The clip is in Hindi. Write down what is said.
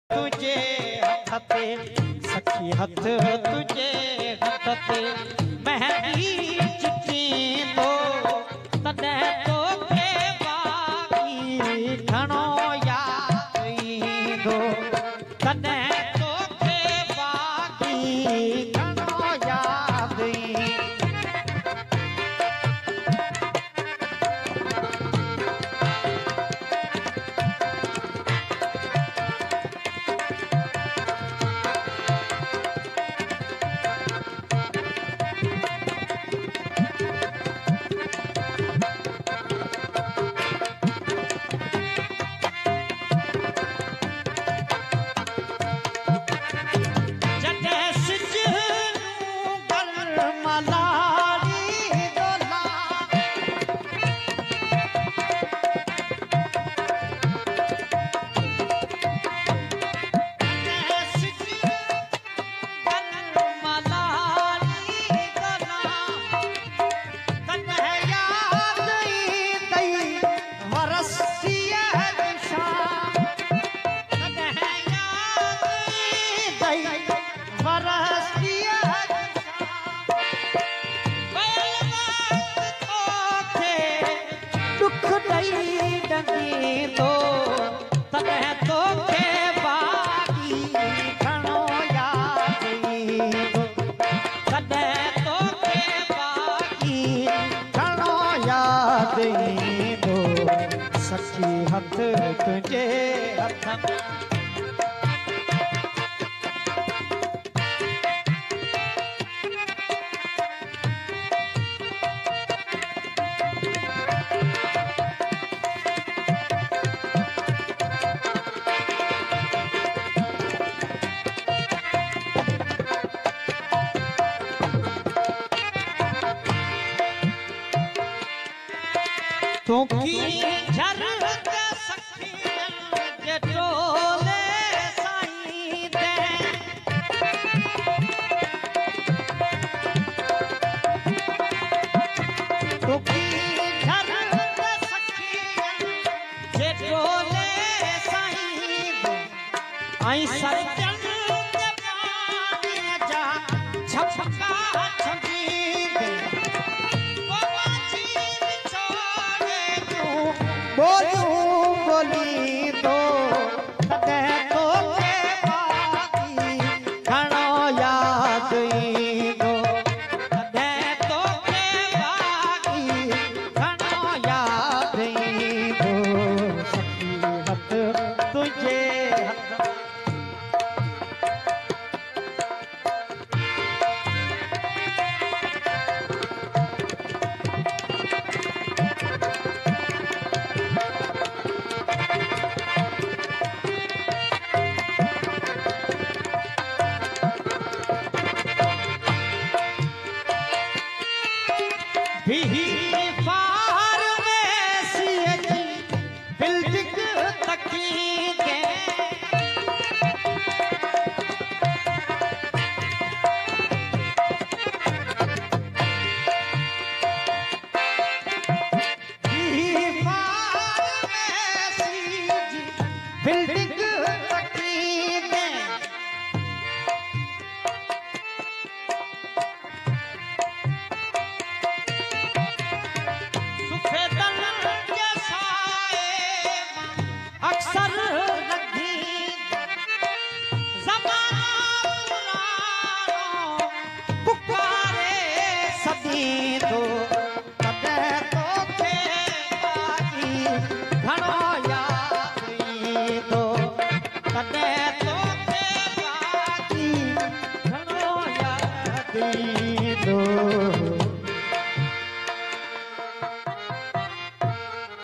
तुझे हथते सखी हथ तुझे हथते मेहंदी चिट्ठी दो तने तो के बाकी घणो याद ईंदो तने तो के बाकी घणो याद तो तने तो के बाकी घणो याद ईंदो तने तो के बाकी घणो याद ईंदो सखी हथ तुझे हथ तोकी झरक सखियन जे टोले साईं दे तोकी झरक सखियन जे टोले साईं दे आई सजन जे पानी जा छपका छगी दे बोलूं बोली तो तने तो के बाकी घणो याद ईंदो तने तो के बाकी घणो याद ईंदो सखी हथ तुझे हथ फार में सीएजी बिल्डिंग तकी के फार में सीएजी बिल्डिंग तकी के अक्सर लगी ज़माना पुरानो पुकारे सदी दो तने तो के बाकी घणो याद ईंदो तने तो के बाकी घणो याद ईंदो